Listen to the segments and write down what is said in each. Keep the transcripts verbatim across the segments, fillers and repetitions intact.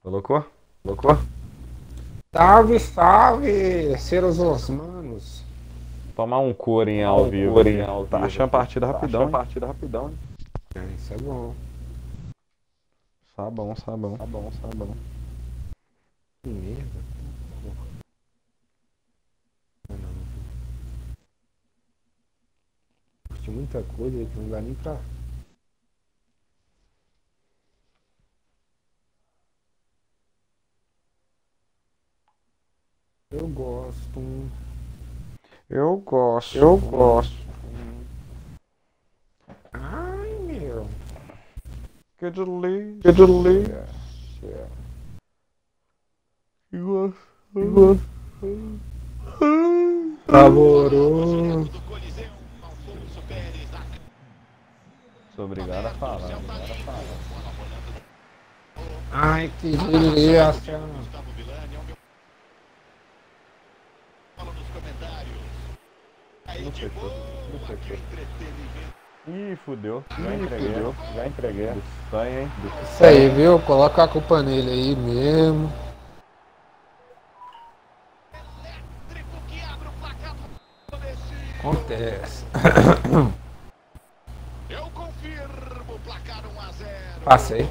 Colocou? Colocou? Salve, salve, seres humanos. Tomar um corin ao vivo. Corin ao Tá vivo. achando a partida Tá rapidão. achando a hein? partida rapidão, hein? É, isso é bom. Sabão, sabão. Tá bom, tá bom. Que merda. Não, não. Curti muita coisa aí que não dá nem pra. Eu gosto. Eu gosto. Eu gosto. Ai, meu. Que delícia. Que delícia. Que gosto. Saborou. Sou obrigado a falar. Ai, que delícia. Não fechou. Não fechou. Ih, fudeu. Já Ih, entreguei. fudeu. Já entreguei. Sangue, hein? Isso aí, viu? Coloca a culpa nele aí mesmo. Acontece. Eu confirmo o placar um a zero. Passei.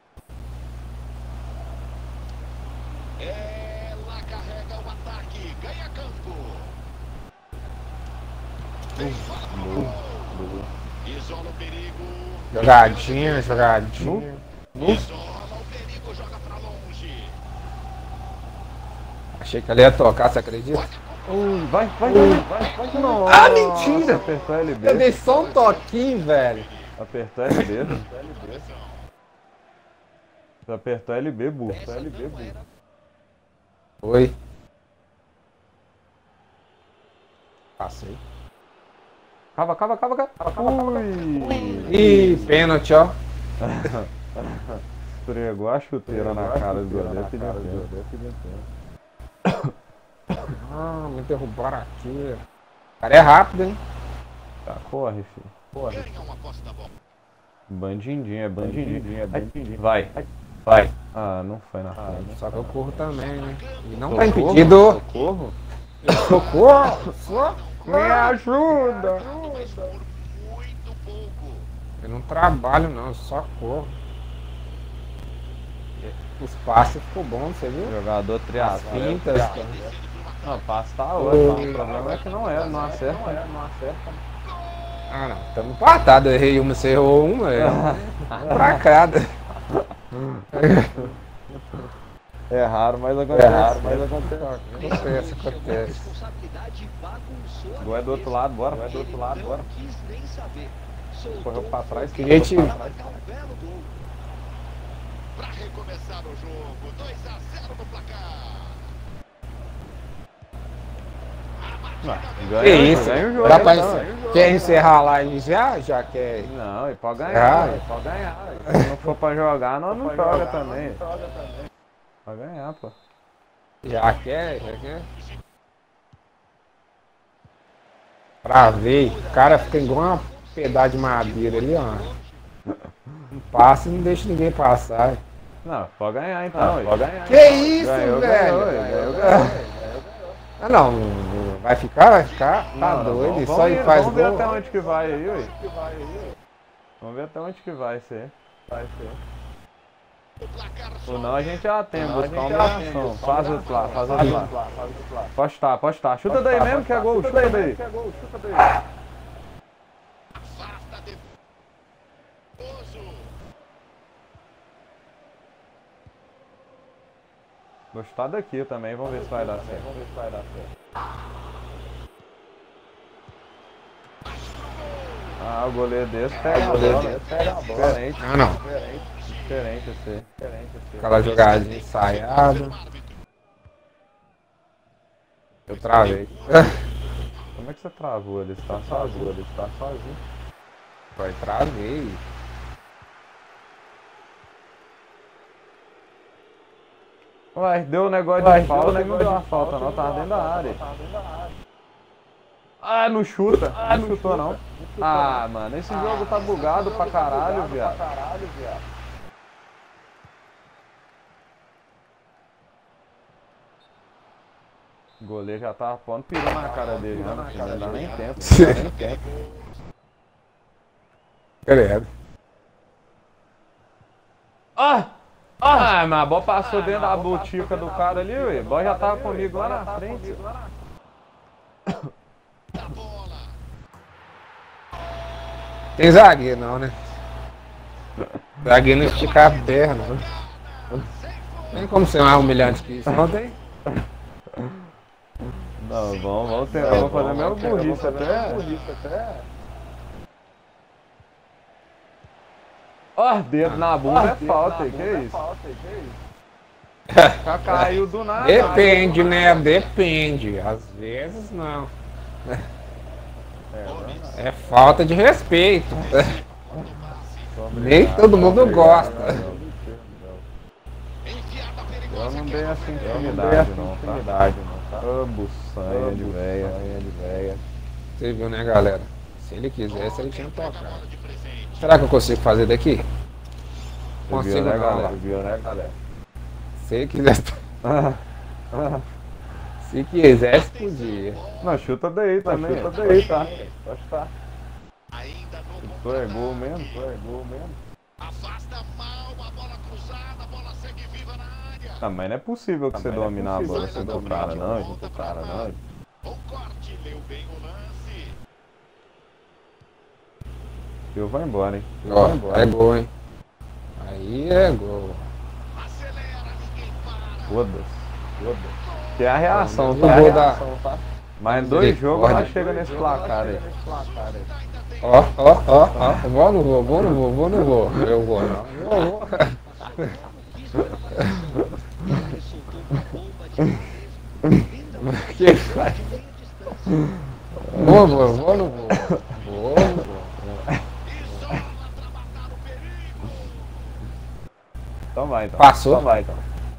Ela carrega o ataque, ganha campo. Tem isola o perigo. Jogadinha, jogadinha. Isola o perigo, joga pra longe. Achei que ela ia tocar, você acredita? Ui, vai, vai, vai, vai, vai. Nossa, Ah, mentira! Apertou L B. Eu dei só um toquinho, velho. Apertou L B. Você apertou L B, burro. L B, burro. Foi. Passei. Cava, cava, cava, cava. Ui. Ih, pênalti, ó. Esfregou a chuteira na cara do goleiro. Pediu tempo. Ah, me derrubaram aqui. O cara é rápido, hein? Tá, corre, filho. Corre. Ganha uma posse da bola. Bandidinho, é bandidinho. É bandidinho. Vai. Vai. Ah, não foi na frente. Só que eu corro também, né? E não Socorro? tá impedido. Socorro? Socorro! Socorro! Me ajuda! Mas por muito pouco. Eu não trabalho, não, eu só corro. Os passes ficou bom, você viu? Jogador As triatlo. fintas. Não, passe tá ótimo. O problema é que não é, não acerta. Não acerta. Ah, não. Estamos empatados. Eu errei uma, você errou uma. É um pra cada. É raro, mas acontece. É raro, mas acontece. Acontece, acontece. Responsabilidade bagunçou. Gol é do outro lado, bora. Gol é do outro lado, bora. Não quis nem saber. Correu pra trás. Queria te... É um belo gol. Pra recomeçar o jogo, dois a zero no placar. Ganha, Que isso? ganha o jogo. Dá pra então. encer- Quer encerrar a live já? Já quer. Não, e pode Ah, ganhar. é. Pode ganhar. Se não for pra jogar, nós não joga também. Pode ganhar, pô. Já quer? Já quer? Pra ver. O cara fica igual uma pedaço de madeira ali, ó. Um passe e não deixa ninguém passar. Não, pode ganhar então. Pode ganhar. Que isso, Ganhou, velho? ganhou, ganhou, ganhou. Ah, não, não, vai ficar, vai ficar. Tá Não, não, doido, vamos, só vamos ele ver- faz Vamos ver gol. até onde que vai aí, ué. Vamos ver até onde que vai ser. Vai ser. O placar só Ou não, a gente já tem, Não, a buscar gente uma já tem, reação. buscar Faz uma outro lá, faz Faz outro outro lá. lá, faz outro lá. Pode estar, pode estar. Chuta daí mesmo que é gol, chuta daí. afasta deposo. Vou chutar daqui também, vamos ver se vai dar certo. Vamos ver se vai dar certo. Ah, o goleiro desse pega a goleiro bola. Pega a bola. Diferente, Ah, não. diferente esse. Diferente esse. Aquela jogadinha ensaiada. Eu travei. Como é que você travou ali? Você tá sozinho? Ele está sozinho. Foi, travei. Ué, deu o negócio Ué, de deu falta o e não negócio deu de a falta falta, não, não tava deu dentro a da falta, área. tava dentro da área. Ah, não chuta. Ah, não não chutou chuta. não. Não chutou, Ah, não. mano, esse Ah, jogo tá esse bugado jogo pra tá caralho, bugado viado. pra caralho, viado. O goleiro já tava pondo peru na cara dele, né? Não dá nem tempo. Não dá nem tempo. Credo. Ah! Ah, mas a bola passou dentro da botica do cara ali, ué. A bola já tava comigo lá na frente. Tem zagueiro não, né? Zagueiro não esticar a perna. Tem como ser mais humilhante que isso, não tem? Não, vamos, vamos tentar. Vamos fazer a mesma burrice até. Ó, dedo na bunda é falta, que isso? Já caiu do nada. Depende, né? Depende. Às vezes não. É falta de respeito. Nem todo mundo gosta. Eu não dei essa intimidade não, tá? Ô, buçanha de véia. Você viu, né, galera? Se ele quisesse, ele tinha tocado. Será que eu consigo fazer daqui? Consigo, né, galera? Viu, né, galera? Se ele quisesse. Se quisesse, podia. Não, chuta daí também. Chuta daí, tá? Pode estar. Tu é gol mesmo? Tu é gol mesmo? Afasta mal a bola cruzada, a bola segue viva na área. Ah, mas não é possível que você dominar a bola sem do cara, não, junto o cara, não. Bom corte, leu bem o lance. Eu vou embora, hein? Eu Ó, vou embora. é gol, hein? Aí é gol. Acelera, ninguém para. Foda-se. Foda-se. Que é a reação, Eu tá? vou dar. Mas em dois jogos ela chega nesse placar aí. Ó, ó, ó, ó. Vou, não vou, vou, não vou, vou, não vou. Eu vou, não. Eu vou. Que faz? Vou, vou, vou, não vou. Vou, não vou. Então vai, então. Passou? Então vai, então.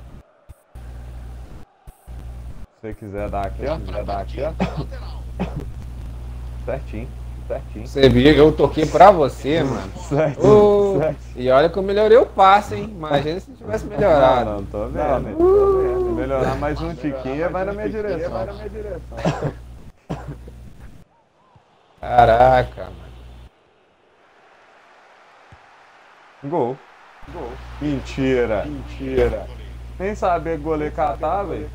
Se você quiser dar aqui, ó. Se quiser dar aqui, ó. Certinho. Certinho. Você viu, eu toquei pra você, mano. Certinho. Ô, e olha que eu melhorei o passe, hein? Imagina se tivesse melhorado. Não, não, tô vendo. Tô vendo. Se melhorar mais um tiquinho, vai na minha direção. Vai na minha direção. Caraca, mano. Gol. Gol. Mentira. Mentira. Nem saber goleiro catar, velho.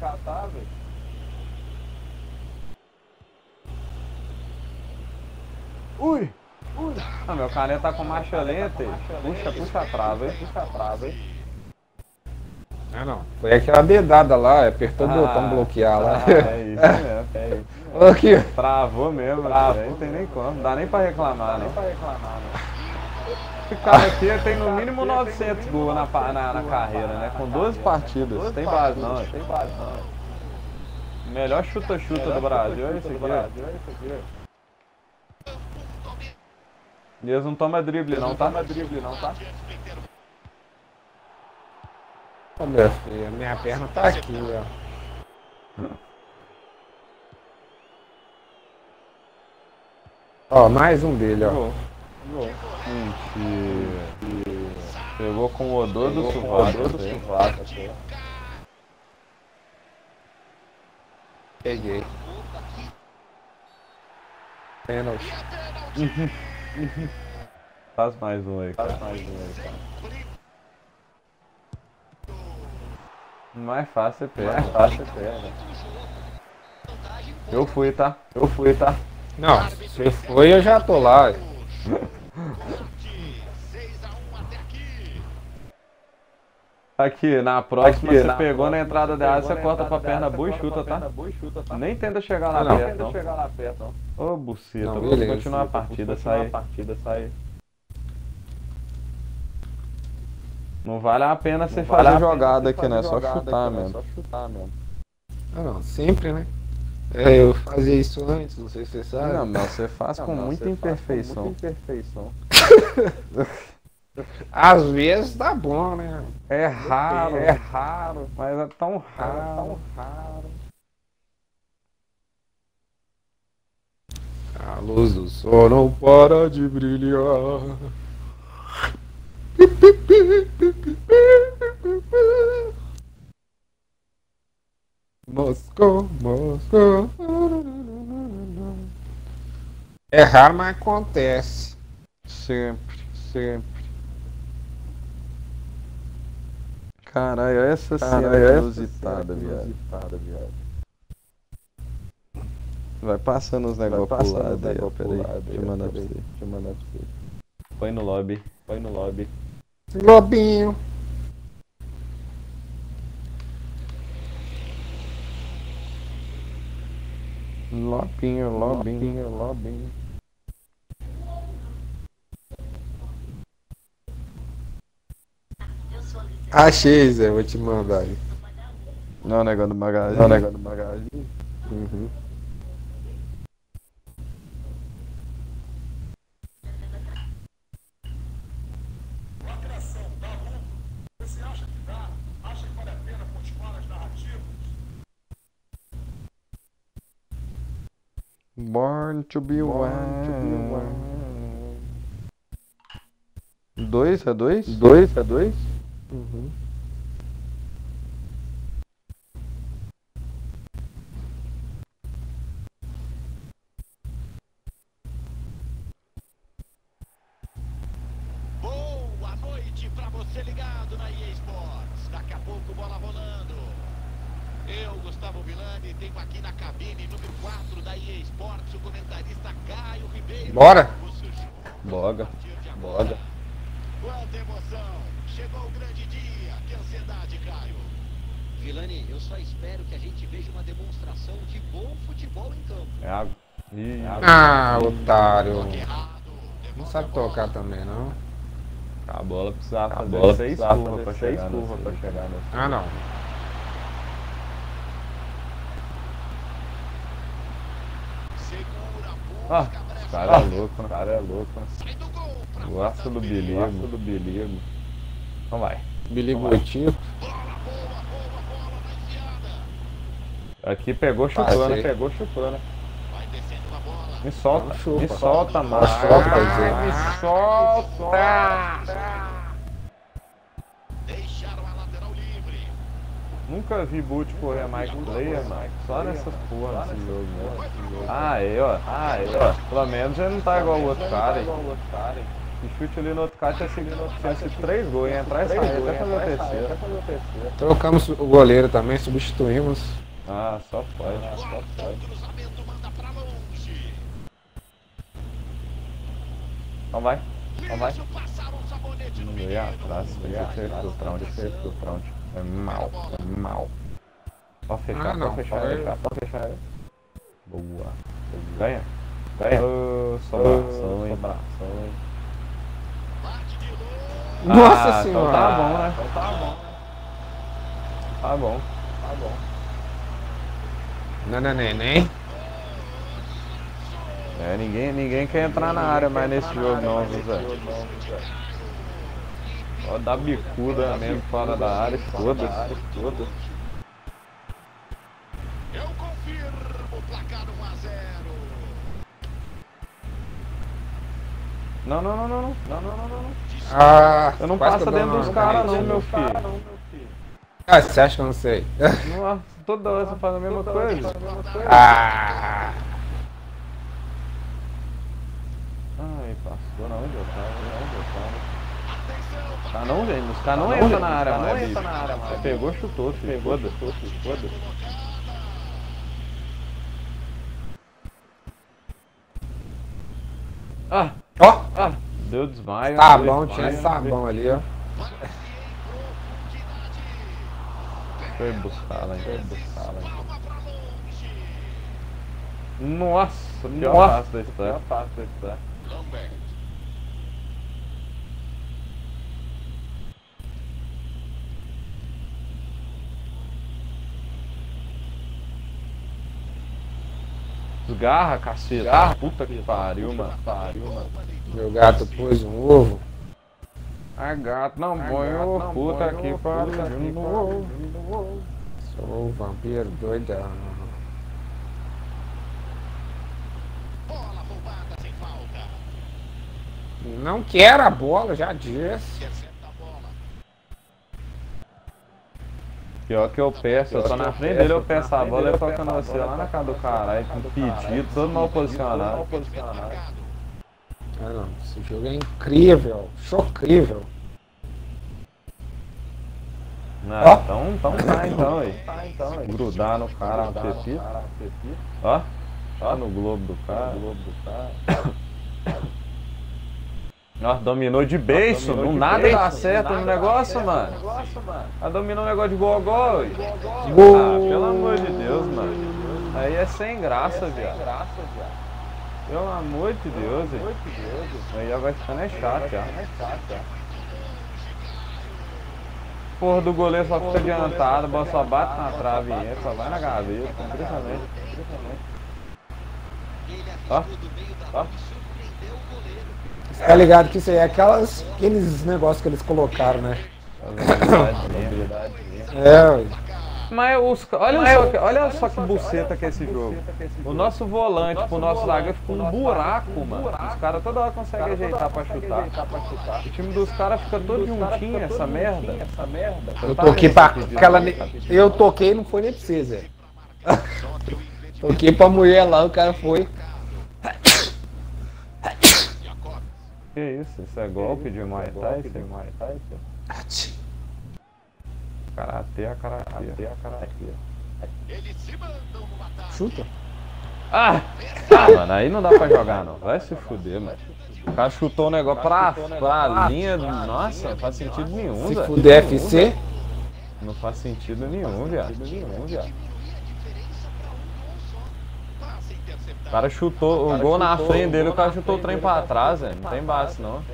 Ui. Ui. Ah, meu caneta tá com marcha lenta. Puxa, puxa a trava, hein? Puxa a trava, hein? Ah, não. Foi aquela dedada lá, apertou o Ah, botão bloquear lá. Ah, é isso mesmo. É isso mesmo. Aqui. Travou mesmo, Travou. Não tem nem como. Não dá nem pra reclamar, não. Esse cara aqui tem no mínimo novecentos gols na, na, na carreira, né? Com doze partidas. Tem base não, tem base não. Melhor chuta-chuta do Brasil é esse aqui. E eles não tomam drible não, tá? Não toma drible não, tá? Ô, meu filho, minha perna tá aqui, ó. Ó, mais um dele, ó. Mentira. Pegou com o odor do sovaco. Peguei. Pênalti. Faz mais um aí, faz mais um aí, cara. Mais fácil é pega. Mais fácil é pega. Eu fui, tá? Eu fui, tá? Não, se foi, eu já tô lá. Aqui, na próxima, Aqui, você na pegou próxima, na entrada da área, você na corta pra entrada perna da boa e área, chuta, tá? tá? Nem tenta chegar lá Ah, não. perto, não. chegar lá perto, não. Ô, buceta, Não, vamos beleza. continuar a partida, sai. partida, sai. Não vale a pena você fazer vale a jogada pena aqui, você né? fazer Só jogada chutar aqui, né? mesmo. Só chutar mesmo. Ah, não, sempre, né? É, eu fazia isso antes, não sei se você sabe. Não, mas você faz Não, com não, muita você faz com imperfeição. muita imperfeição. Às vezes tá bom, né? É raro, É é raro, mas é tão raro. É tão raro. A luz do sol não para de brilhar. Moscou, Moscou. É raro, mas acontece. Sempre, sempre. Caralho, essa cena é inusitada, viado. Vai passando os negócios pro lado aí, ó. Pera aí, deixa eu mandar pra você. Deixa eu mandar pra você. Põe no lobby, põe no lobby. Lobinho. Lobinho, lobinho, lobinho. Achei, Zé, vou te mandar aí. Não, o negócio do magazine. Não, o negócio do magazine. Uhum. Born to be wild. Dois, é dois? Dois, é dois? Uhum. Boa noite pra você ligado na E A Sports. Daqui a pouco bola rolando. Eu, Gustavo Villani, tenho aqui na cabine número quatro da E A Sports o comentarista Caio Ribeiro. Bora? Boga, boga. Quanta emoção! Chegou o grande dia! Que ansiedade, Caio! Villani, eu só espero que a gente veja uma demonstração de bom futebol em campo. É água. Ih, água. Ah, otário. Toque errado. Não sabe tocar também, não? A bola precisava fazer bola seis precisava curvas fazer pra seis chegar curvas nesse- pra chegar nesse- Ah, não. Segura, Ah, busca a brecha. o cara é louco, né? O cara é louco, né? Sai do gol pra Gosta do perigo. bilismo. do bilismo. Então vai. Biligotinho. Bola, boa, boa, bola na enfiada. Aqui pegou Passei. chutando, pegou chutando. Vai descendo a bola. Me solta, Chupa. me solta, mano. solta, Zé. Me solta. Deixaram a lateral livre. Nunca vi Boot correr mais que player, Mike. Só nessas porra desse jogo, né? Ah, aí, ó. Ah, aí, ó. Pelo menos já não tá igual o outro cara, hein? Se chute ali no outro cara, tinha sido, tinha sido três gols. Ia entrar e sair até fazer o terceiro. Trocamos o goleiro também, substituímos. Ah, só pode. Só Corta o pode. cruzamento, manda pra longe. Então vai. Então vai. Isso, passaram um sabonete no Não ia menino. atrás, podia ter feito o front, feito o front. É mal, é mal. Pode fechar, Ah, não, pode fechar, foi- fechar, pode fechar. Boa. Ganha. Ganha. Ô, sobração, hein? Sobração, hein? Bate de novo. Nossa Ah, senhora. Então tá bom, né? Então tá bom. Tá bom. Tá bom. Nana neném. É, ninguém, ninguém quer entrar na área mais nesse jogo não, viu, Zé? Só dá bicuda mesmo fora da área, foda-se. Foda-se. Eu confirmo o placar um a zero. Não, não, não, não, não. Não, não, não, não. Ah, Eu não quase passo que eu dou dentro uma dos caras não, canetinha. meu filho. Ah, você acha que eu não sei? Nossa, toda hora você faz a mesma coisa. Ah, Ai, passou na onde eu tava, onde eu tava. Atenção, Tá não, gente, os caras não entram na área mais, bicho. Você pegou, chutou, filho. Foda-se, foda-se. Ah, ó, ah, deu desmaio. sabão, deu tinha desmaio. sabão ali, ó. Foi buscar lá, foi buscar lá. palma pra longe. Nossa, pior passo da história. Pior passo da história. Lambert. Desgarra, cacete. Ah, puta que pariu, mano. Pariu, mano. Meu gato pôs um ovo. Ah, gato, não põe o puta que pariu no ovo. Sou o vampiro doidão. Bola roubada sem falta. Não quero a bola, já disse. Intercepta a bola. Pior que eu peço, eu tô na frente dele, eu peço a bola, ele toca no você lá na casa do caralho, com pedido, todo mal posicionado. Ah não, esse jogo é incrível, chocrível. Não, Ó. então, então tá então aí. Grudar no cara, no pepito. Ó, ó no globo do cara. Ó, dominou de beiço, não nada dá certo no negócio, mano. Ela dominou um negócio de gogó. ué. Ah, pelo amor de Deus, mano. Aí é sem graça, viado. Pelo amor de Deus, velho. Aí já vai ficando é chato, já. Porra do goleiro só fica adiantado, a bola só bate na trave e entra, só vai na gaveta. Impressionante. Ó, ó. Você tá ligado que isso aí é aquelas, aqueles negócios que eles colocaram, né? É, ué. Mas os, olha, só, que- olha só que buceta que é esse jogo. O nosso volante pro nosso zagueiro ficou um buraco, mano. Os caras toda hora conseguem ajeitar pra chutar. O time dos caras fica todo juntinho, essa merda. Eu toquei pra aquela. Eu toquei não foi nem pra você, Zé. Toquei pra mulher lá, o cara foi. Que isso? Isso é golpe de Muay Thai? Isso é Muay Thai? Isso? Karatê, a karatê, a karatê. Chuta. Ah! Ah, mano, aí não dá pra jogar não. Vai se fuder, mano. O cara chutou o negócio pra, pra linha. do- Nossa, não faz sentido nenhum, Se velho. fuder F C. Não faz sentido nenhum, viado. Nenhum, viado. O cara chutou o gol na frente dele, o cara chutou o trem pra trás, velho. Não tem base, não.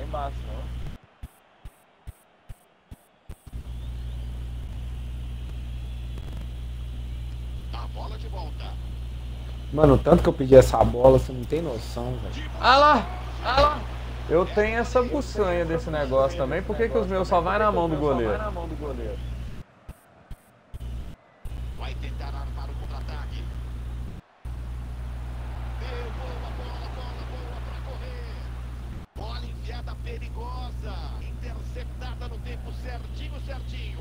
A bola de volta. Mano, o tanto que eu pedi essa bola, você não tem noção, velho. Ah lá! Ah lá! Eu tenho essa buçanha desse negócio também. Por que que os meus só vai na mão do goleiro? Vai tentar armar o contra-ataque. Deu boa bola, bola boa pra correr. Bola enviada perigosa. Interceptada no tempo certinho, certinho.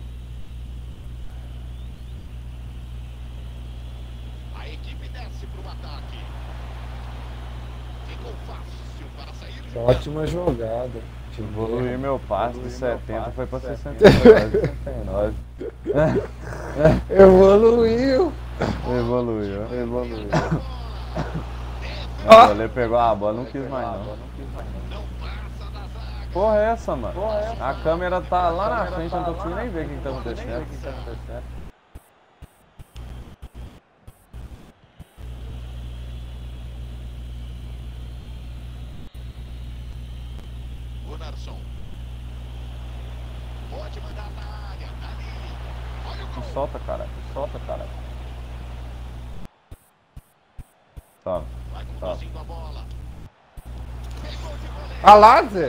A equipe desce pro ataque. Ficou fácil para sair jogando. Ótima jogada. Evoluí meu passe de setenta, foi pra sessenta e nove. Evoluiu. Evoluiu, evoluiu. Ó. O goleiro pegou a bola, não quis mais não. Não passa da zaga. Porra é essa, mano? A câmera tá lá na frente, eu não tô conseguindo nem ver o que que tá acontecendo. Gunnarsson. Pode mandar na área. Ali. Olha o gol. Solta, cara. Solta, cara. Tá. Vai conduzindo a bola. Pegou de goleiro. Ah lá, Zé.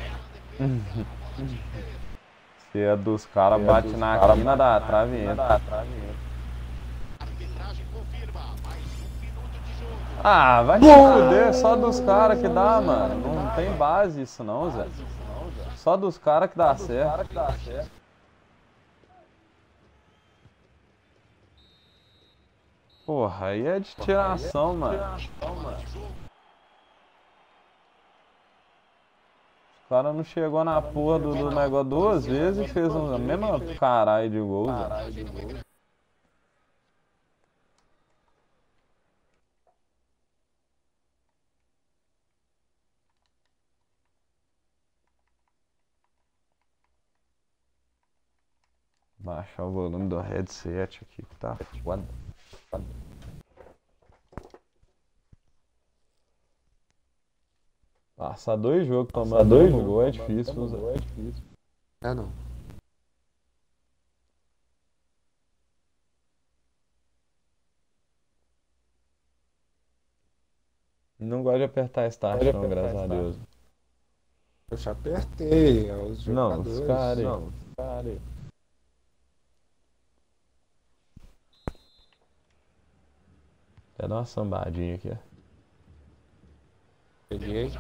Se é dos caras, bate na quina da trave e entra. A arbitragem confirma. Mais um minuto de jogo. Ah, vai se fuder, só dos caras que dá, mano. Não tem base isso não, Zé. Só dos caras que dá certo. Porra, aí é de tiração, mano. O cara não chegou na porra do, do negócio duas vezes e fez a mesma caralho de gol, Zé. Baixar o volume do headset aqui que tá foda. Passar dois jogos tomando dois gol é difícil, Zé. É não. Não gosto de apertar start não, graças a Deus. Eu já apertei. Os Não, os jogadores. caras aí. Não, os caras aí. Até dar uma sambadinha aqui, ó. Peguei.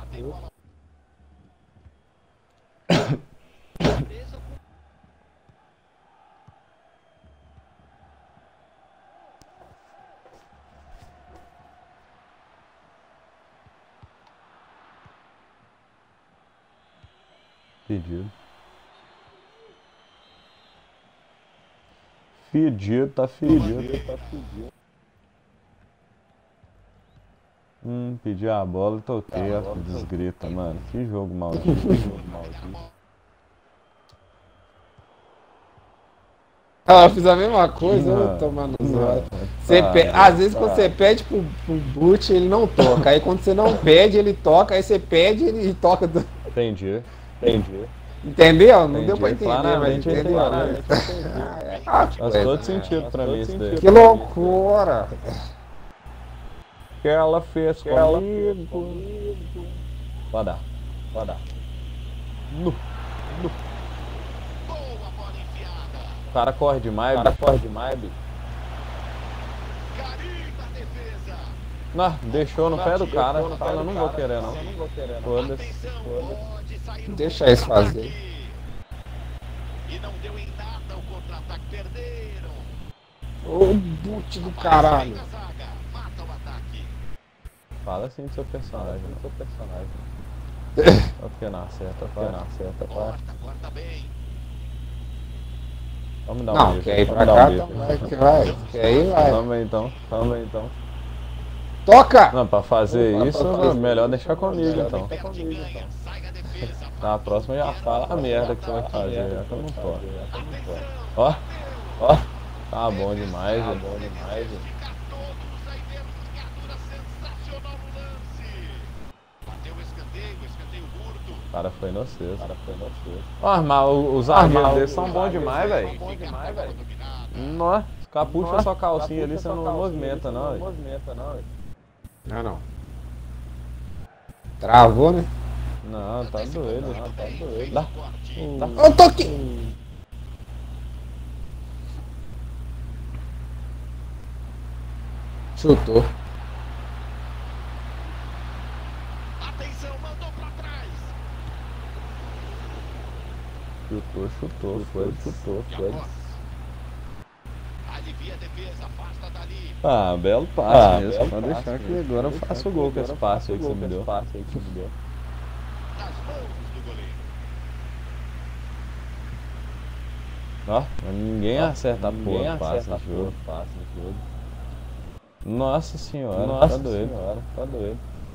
Pedido. Fedido, tá fedido. Tá fedido. Hum, pedi a bola e toquei, ó, que desgrita, mano. Que jogo maldito. Que jogo maldito. Ela fez a mesma coisa, Não, eu tomando não, zoado. tá, Você pe... tá. Às vezes quando você pede pro, pro boot, ele não toca. Aí quando você não pede, ele toca. Aí você pede, ele toca. Do... Entendi, entendi. Entendeu? Não Entendi, deu pra entender, mas claramente eu entendeu? entendi, Ah, é aquela Faz coisa, todo né? sentido pra mim isso daí. Que loucura! Que ela fez comigo. Vai dar, vai dar. No. Boa bola enfiada. O cara corre demais, o cara corre demais, bicho. Carimba a defesa. Não, deixou no pé do cara. Fala, eu não vou querer não. Foda-se. Atenção, pode sair o Deixa eles fazer. E não deu em nada o contra-ataque, perderam. Ô boot do caralho! Sai da zaga, mata o ataque. Fala assim do seu personagem, do seu personagem. Só porque não acerta, porque não acerta, pá. Corta, corta bem. Vamos dar um Não, bico. quer ir vamos pra dar cá, um bico. então vai, que vai. Quer ir, vai. Vamos aí então, vamos aí então. Toca! Não, pra fazer Pra isso, fazer melhor deixar comigo então. Perde e ganha, sai da defesa. Na próxima já fala a merda que você vai fazer, já que eu não posso. Atenção, Ó, ó, tá bom demais, tá bom demais. ficar todos aí dentro, jogadora sensacional no lance. Bateu o escanteio, o escanteio curto. O cara foi no sexto, o cara foi no sexto. Ó, mas os zagueiros deles são bons demais, velho. Fica a bola dominada. Nossa, ficar puxa a sua calcinha ali, você não movimenta não, velho. Movimenta não, velho. Não, não. Travou, né? Não, tá doido, não, tá doido. Dá. Dá. Ô, toque! Chutou. Atenção, mandou pra trás. Chutou, chutou, foi, chutou, foi. Alivia a defesa, afasta dali. Ah, belo passe Ah, mesmo. belo Pode passe deixar que mesmo. agora eu Pode faço deixar o gol que com esse agora eu passe aí que você me deu. Passe aí que você me deu. Nas mãos do goleiro. Ó, mas ninguém acerta a Ninguém porra, passe acerta a no jogo. porra, Passe no jogo. Nossa senhora, Nossa tá doido. senhora, Tá doido.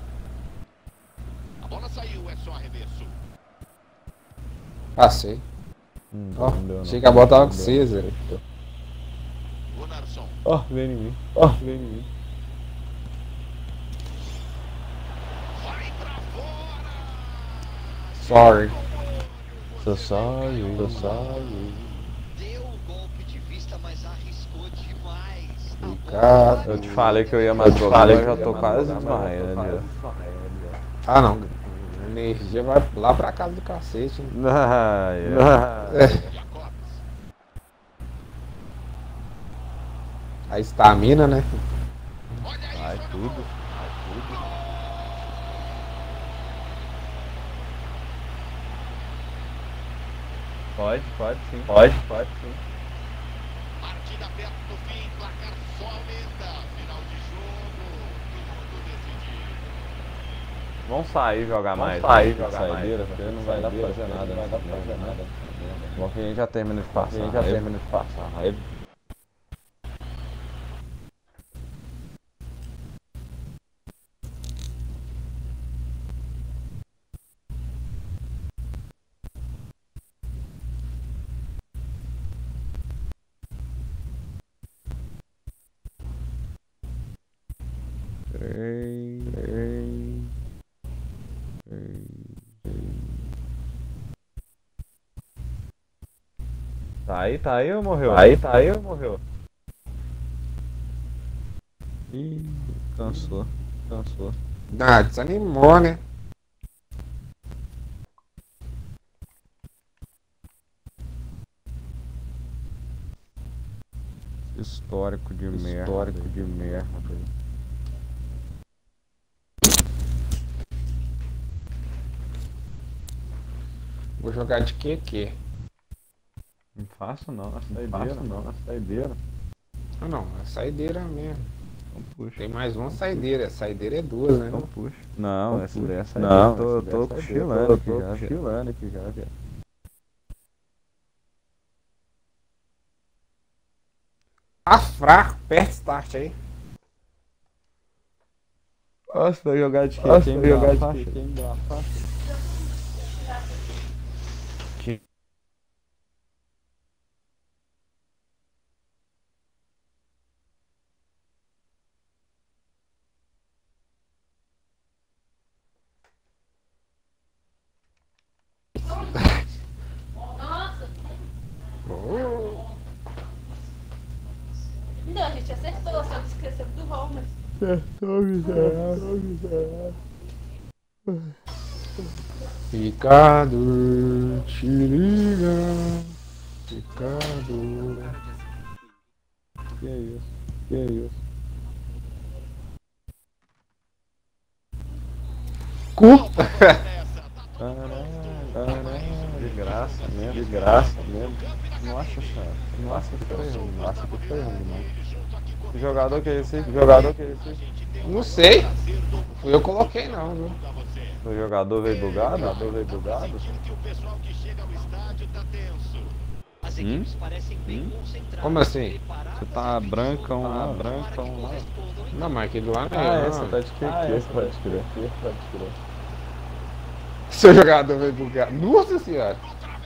A bola saiu, é só arremesso. Passei. Hum, Ó, não deu, não. achei que a bola tava com Não deu. César. Gunnarsson. Ó, vem em mim. Ó, vem em mim. Vai pra fora. Sorry. So sorry, so sorry. Deu o golpe de vista, mas arriscou demais. A bola Cara, Eu te falei que eu ia mais jogar, mas eu já tô quase desmaiando. Ah, não. A energia vai lá pra casa do cacete. Né? Ah, é. Jacobs. A estamina, né? Olha aí, Vai joga tudo. gol. Pode, pode sim. Pode, pode sim. Partida perto do fim, placar só aumenta. Final de jogo, tudo decidido. Vamos sair jogar mais. sair né? jogar mais, Saideira, porque não vai dar pra fazer nada. Não vai dar pra fazer nada. Bom que a gente já termina de passar. A gente já raiva. termina de passar. Raiva. Três, três, três, três. Tá aí, tá aí ou morreu? Tá aí, tá aí ou morreu? Ih, cansou, cansou. Ah, desanimou, né? Histórico de merda. Histórico de merda. Vou jogar de Q Q. Não faço não, é Não saideira. faço não, é saideira. Ah não, é saideira mesmo. Então puxa. Tem mais uma saideira, saideira é duas, né? Então puxa. Não, Então essa puxa. ideia é saideira. Não, eu tô, essa tô ideia é cochilando saideira. aqui Tô já. cochilando aqui já. Tá fraco, perto start aí. Nossa, vai jogar de quê? Nossa, Quem vai me dá jogar uma de faixa? quê? Quem me dá uma faixa? Nossa! Oh. Não, a gente acertou, só que esqueceu do Homer. Ricardo, te liga. Ricardo. Que é isso? Que é isso? Cu. Caralho, caralho. De graça mesmo. De graça mesmo. Nossa senhora. Nossa, que foi ruim. Nossa, que foi ruim, mano. Que jogador que é esse? Que jogador que é esse? Não sei. Fui eu que coloquei não, viu? O jogador veio bugado? O jogador veio bugado? As Hum? equipes parecem bem concentradas. Como assim? Você tá brancão Tá lá. brancão lá. Não, mas aquele lá não Ah, é. é, não. você tá de que Ah, aqui? esse pode crer. Esse pode crer. Seu jogador veio bugar. Nossa senhora.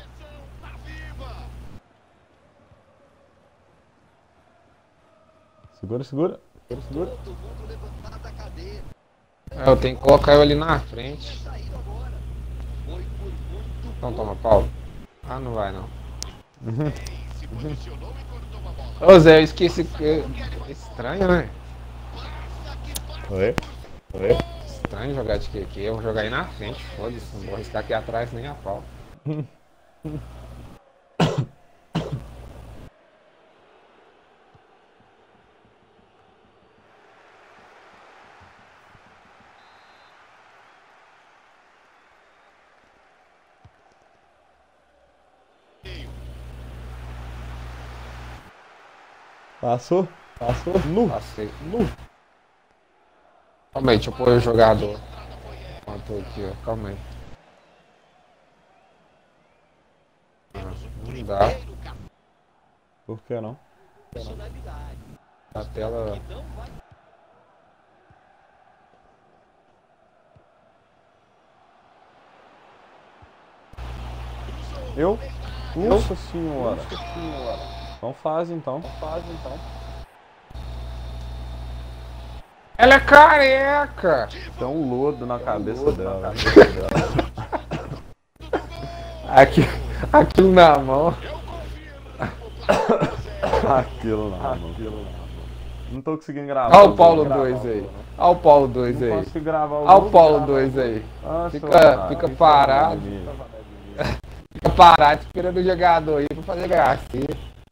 Segura, segura. Segura, segura. Todo mundo levantado da cadeira. É, eu tenho que colocar eu ali na frente. Saíram agora. Foi por muito Então toma, Paulo. Ah, não vai não. Se posicionou e cortou a bola. Ô Zé, eu esqueci que. É estranho, né? Oi? Oi? Estranho jogar de que aqui. Eu vou jogar aí na frente, foda-se. Não vou arriscar aqui atrás nem a pau. Passou? Passou? Nu. Passei. Nu. Calma aí, deixa eu pôr o jogador. Enquanto aqui, ó. Calma aí. Ah, não dá. Por que não? personalidade. A tela. Não vai. Eu? Nossa senhora. Então faz então. Faz então. Ela é careca! Tem um lodo na cabeça dela. Aqui, aquilo na mão. Aquilo lá, mano. Não tô conseguindo gravar. Olha o Paulo dois aí. Olha o Paulo dois Não aí. consigo gravar o Olha o jogo. Paulo dois aí. Nossa, Fica- cara, fica que parado. maravilha. Fica parado esperando o jogador aí pra fazer gracinha.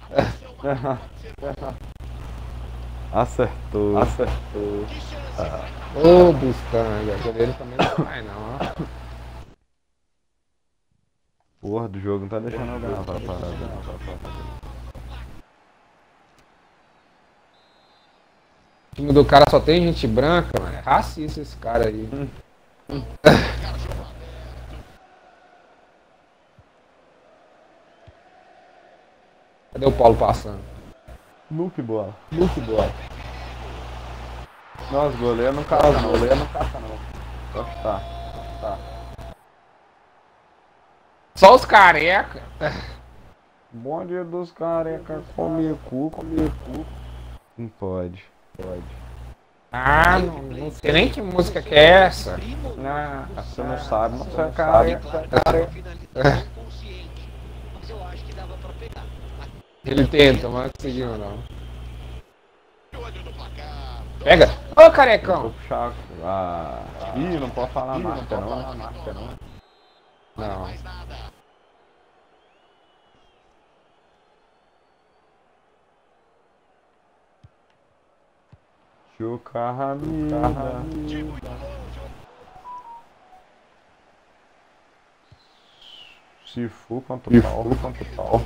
Acertou. Acertou. Ô, Bustanga. O goleiro também não vai não, ó. Porra do jogo, não tá deixando eu gravar a parada. O time do cara só tem gente branca, mano. É racista esse cara aí. Cadê o Paulo passando? Luke bola. Muito boa. Nossa, goleiro não caça não. Goleiro não caça não. Só que tá. Tá. Só os careca. Bom dia dos careca, comer cu, comer cu. Não pode. Pode. Ah, não, não sei nem que música que é essa. Ah, você não sabe, não você é Sabe, careca. cara. Finalização consciente. Mas eu acho que dava pra pegar. Ele tenta, mas não conseguiu não. Olho no placar. Pega! Ô, Vou carecão! puxar. Ah. Ih, não pode falar Ih, não marca pode não. falar marca não. Não. Mais nada. Chuca Ramida. Se for contra E o pau. full contra o pau.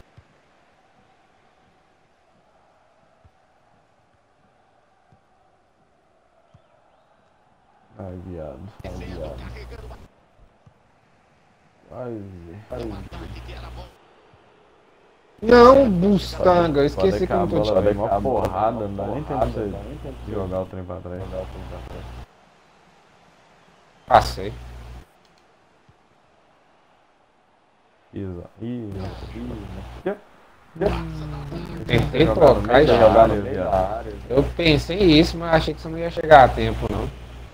Ai, viado. Ai, viado. Ai, Aí, Ataque que era bom. Não, Bustanga, eu esqueci que que eu a não tô bola vem te... uma porrada, não dá nem tempo de você jogar o trem pra trás. Passei. Isa. Ih, Ih, Tentei jogar no trocar meio e da já. área, viado. Eu pensei isso, mas achei que você não ia chegar a tempo, não.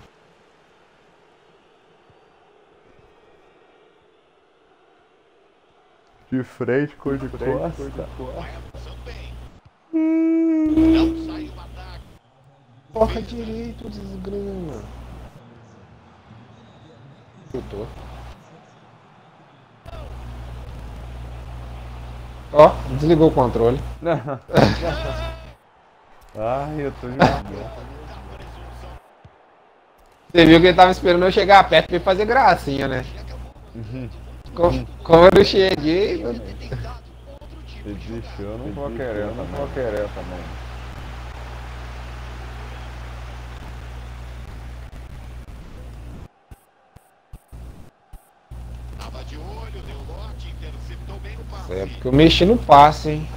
De frente, cor de costa. Vai avançando bem. Não saiu o ataque. Porra direito, desgrama. Chutou. Ó, desligou o controle. Ai, eu tô jogando. Você viu que ele tava esperando eu chegar perto pra ele fazer gracinha, né? Como, como eu cheguei... eu- Você desistiu, eu não vou querer, eu não vou querer também. Tava de olho, deu lote, interceptou bem no passe. É porque eu mexi no passe, hein?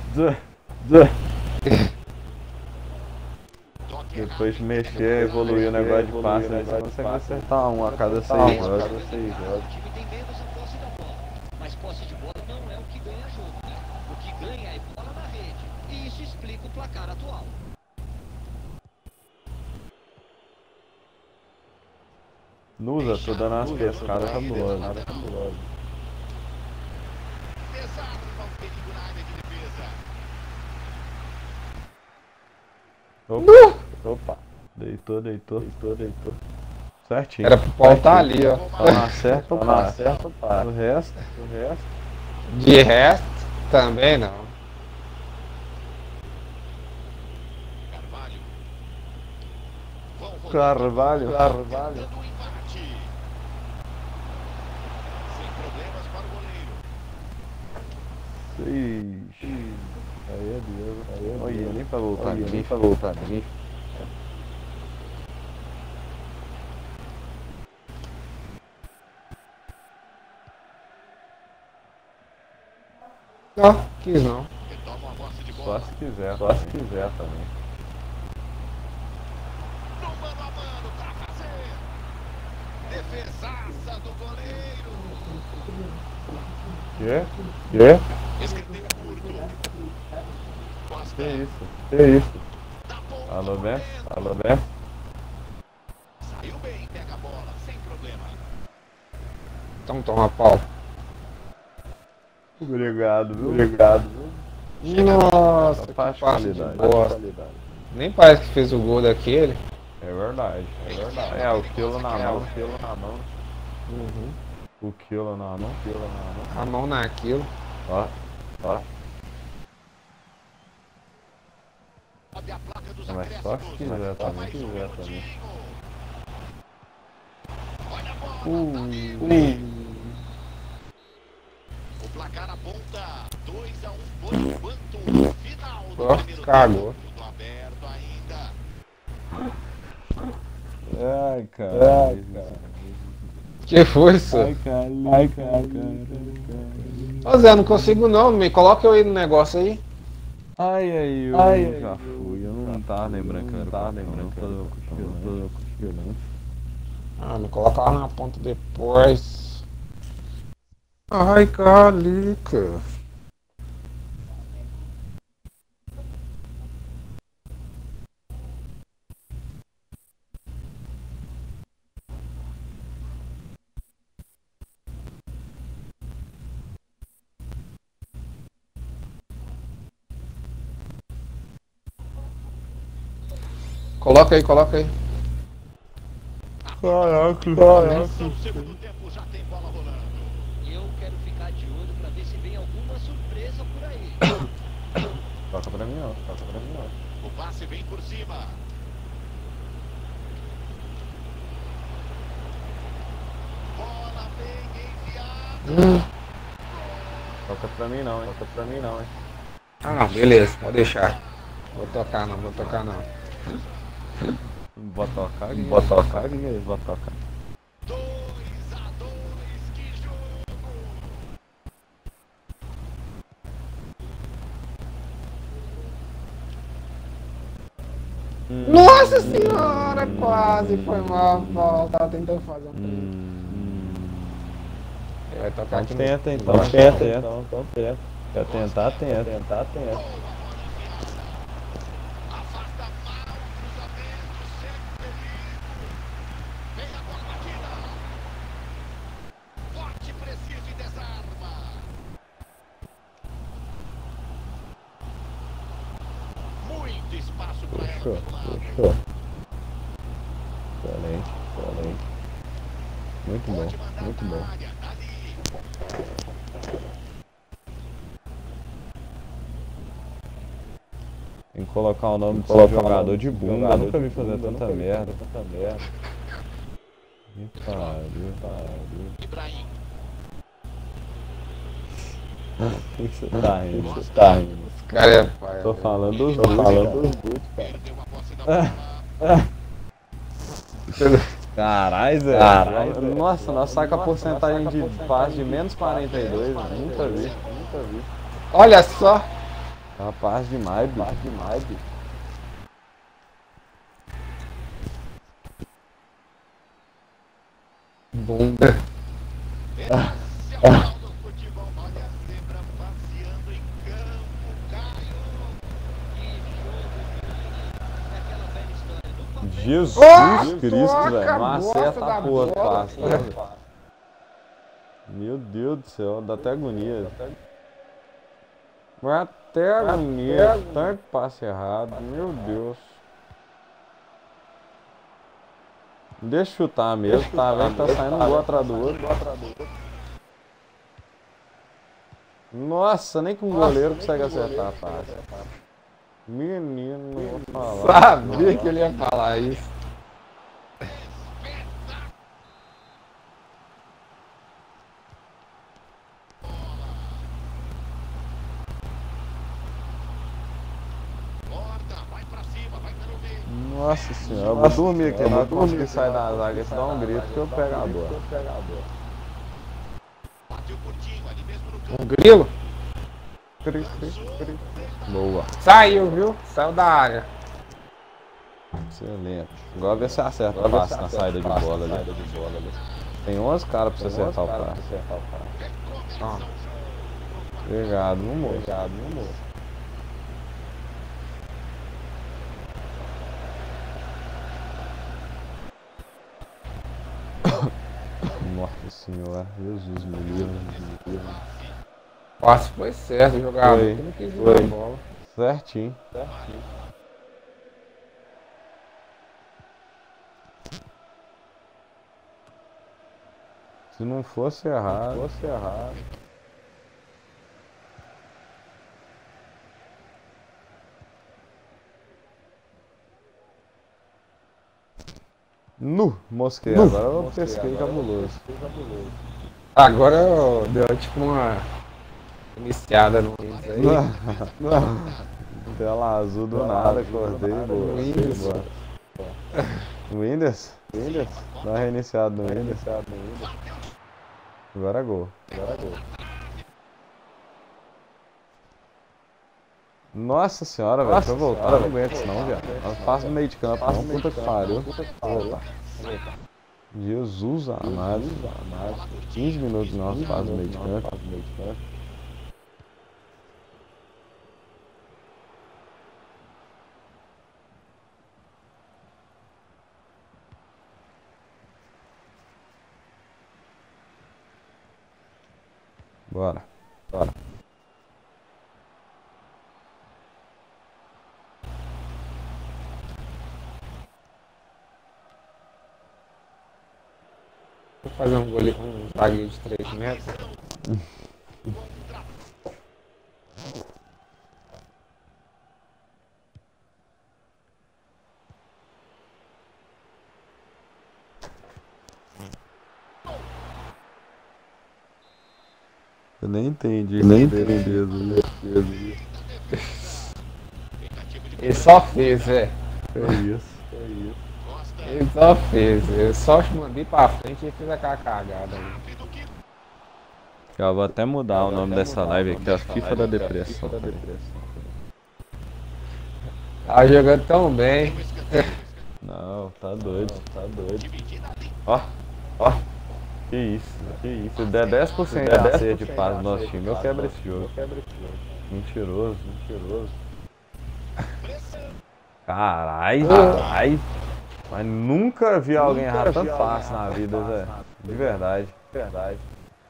Toque Depois de errado. mexer, evoluir o negócio de passe, né? Você consegue acertar um a cada seis jogos. O time tem menos a posse da bola, mas posse de bola não é o que ganha jogo, né? O que ganha é bola na rede, e isso explica o placar atual. Nusa, tô dando umas pescadas cabulosas. Desarma o perigo na área de defesa. Opa, opa. Deitou, deitou, deitou, deitou. Certinho. Era pro Paulo tá ali, ó. Só não acerta o passe. O resto, o resto. De resto, também não. Carvalho. Vão rodando. Carvalho, Carvalho. Dando um empate. Sem problemas para o goleiro. Ixi. Aí é Deus. Aí é Olha, nem pra voltar, nem pra voltar. Nem. Não, quis não. Retoma a posse de Só bola. se quiser, só se quiser também. No mano a mano pra fazer. Defesaça do goleiro. Quê? Quê? Escanteio curto. Costa. Que isso? Que isso? Da ponta Alô, do Bé? momento. Alô, Bé? Saiu bem, pega a bola, sem problema. Então toma pau. Obrigado, viu? Obrigado, viu? Nossa, que Parte passe de qualidade. bosta. Nem parece que fez o gol daquele. É verdade, é verdade. É, o quilo na mão, o quilo na mão. Uhum. O quilo na mão, o quilo na mão. A mão naquilo. Ó, ó. Sobe a placa dos Mas só acréscimos. se quiser também, Mais se um quiser também. minutinho. Olha a bola, Uh, tá livre. uh. O placar aponta dois a um por enquanto. Final do Ó, primeiro cagou. tempo. Tudo aberto ainda. Ai, cara. Ai, Que foi isso? Ai, cara. Ai, cara. Ô Zé, não consigo não. Me coloca eu aí no negócio aí. Ai, ai, eu Ai, já fui. Eu não tava lembrando que eu não tava lembrando que eu tô cochilando. Ah, me coloca lá na ponta depois. Ai, calica. Coloca aí, coloca aí. Caraca, Começa o segundo tempo, já tem bola rolando. Eu quero ficar de olho pra ver se vem alguma surpresa por aí. Toca pra mim não, toca pra mim não. O passe vem por cima. Bola bem enfiada. Hum. Toca pra mim não, hein? Toca pra mim não, hein? Ah, não, beleza, pode deixar. Vou tocar não, vou tocar não. Vou tocar, vou tocar, vou tocar. dois a dois, que jogo! Hum. Nossa senhora, quase foi mal, mal. Tava tentando fazer um. Hum. Ele vai tocar aqui Então no. tenta, então. Então, Tenta, então. Então tenta. Quer tentar, tenta. Tentar, tenta. Afasta mal o cruzamento, sempre perigo. Vem a bola batida. Forte, preciso e desarma. Muito espaço para ela Fechou, pelo lado. fechou. Excelente, excelente. Muito bom, Pode mandar muito na bom. área, dali. Tem que colocar o nome do seu jogador de bunda. Eu nunca vi fazer tanta merda, tanta merda. Que pariu, pariu. Ibrahim. O que você tá rindo? Você tá rindo? Esse cara é pai. Tô falando dos Tô dois, falando cara. dos dois, cara. Perdeu a posse da bola. Caralho, Zé. Caralho, Zé. Nossa, nós saca a porcentagem de passe de menos quarenta e dois. Nunca vi, nunca vi. Olha só. Rapaz demais, bicho. Demais, bicho. Bunda. Excepcional no futebol. Olha a zebra passeando em campo. Caio. Jesus Oh, Cristo, toca velho. Não a acerta bosta a porra do da bola, passe, né, velho? Meu Deus do céu, dá até agonia. Vai até agonia, tanto passe errado, meu Deus. Deixa eu chutar mesmo, tá vendo? Tá saindo um gol atrás do outro. Nossa, nem com o goleiro consegue acertar a passe. Menino, não vou falar. Sabia que ele ia falar isso. Corta, vai pra cima, vai pelo meio. Nossa senhora, eu vou dormir aqui, não conseguir sair da zaga, se dá um grito que eu pego a bola. Bateu curtinho ali mesmo no campo. Um grilo? Cri, cri, cri. Boa, Saiu, viu? Saiu da área. excelente. Agora vê se acerta o passe na saída de bola ali. Tem onze caras pra você acertar o passe. Ó. Obrigado, meu moço. Obrigado, meu moço. Nossa senhora, Jesus me livre, me livre. O passe foi certo, o jogador Foi, que não quis ir foi. na bola. Certinho. Certinho. Se não fosse errado, se fosse errado. Nu, mosquei. Nu. Agora eu pesquei cabuloso. Agora eu- deu tipo uma iniciada no Windows aí. Tela azul do nada, acordei. Boa. Windows. Boa. Windows? Windows? Dá uma reiniciada no Windows. Agora é gol. Agora é gol. Nossa senhora, velho. Pra voltar, não aguento isso não, viado. Nós passa no meio de campo, não. Puta que pariu. Jesus amado. quinze minutos nós faz no meio de campo. Bora. Bora. Vou fazer um gole, um zagueiro de três metros. Eu nem entendi. Nem entendi. Ele só fez, velho. É isso. É isso. Ele só fez. Eu só mandei pra frente e fiz aquela cagada ali. Eu vou até mudar o nome dessa live aqui, a FIFA da Depressão. Tava jogando tão bem. Não, tá doido, tá doido. Ó, ó. Que isso, que isso. Se der dez por cento de acerto de paz no nosso time, eu quebro esse jogo. Mentiroso, mentiroso. Carai, carai. Mas nunca vi alguém errar tanto fácil na vida, Zé. De verdade, de verdade.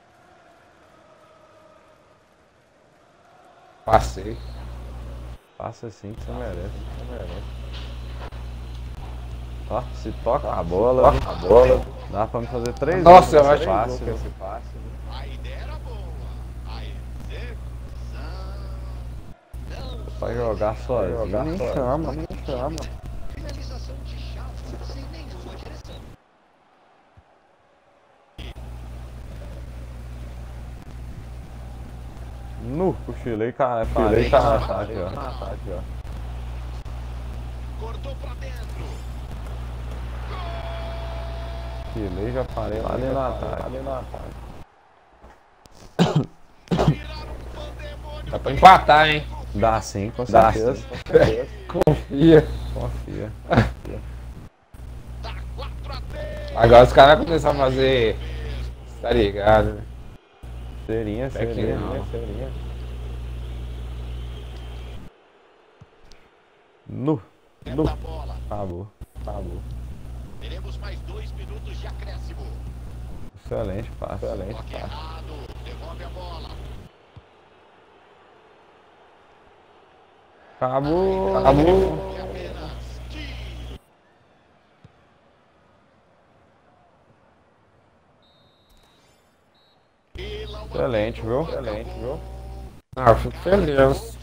Passei. Passa assim que você merece, você merece. Ó, se toca a bola, a bola. Dá pra me fazer três Nossa, eu acho fácil. que esse passe. A ideia era boa. A execução. Pra jogar sozinho, nem chama, nem chama. Finalização de chapa sem nenhuma direção. Nu, cochilei, cara, parei, cara, ataque, ó. Cortou pra dentro. Cochilei, já parei lá dentro do ataque. Dá pra empatar, hein? Dá sim, com Dá certeza. Confia. Confia. Tá quatro a três. Agora os caras vão começar a fazer. Tá ligado, né? Serinha, serinha, não. serinha. Nu, nu. Da bola. Acabou, acabou. Teremos mais dois minutos de acréscimo. Excelente passe, excelente Toque passe. errado. Devolve a bola. Acabou, Acabou. E apenas tiro. Excelente, viu? Excelente, viu? Ah, eu fico feliz.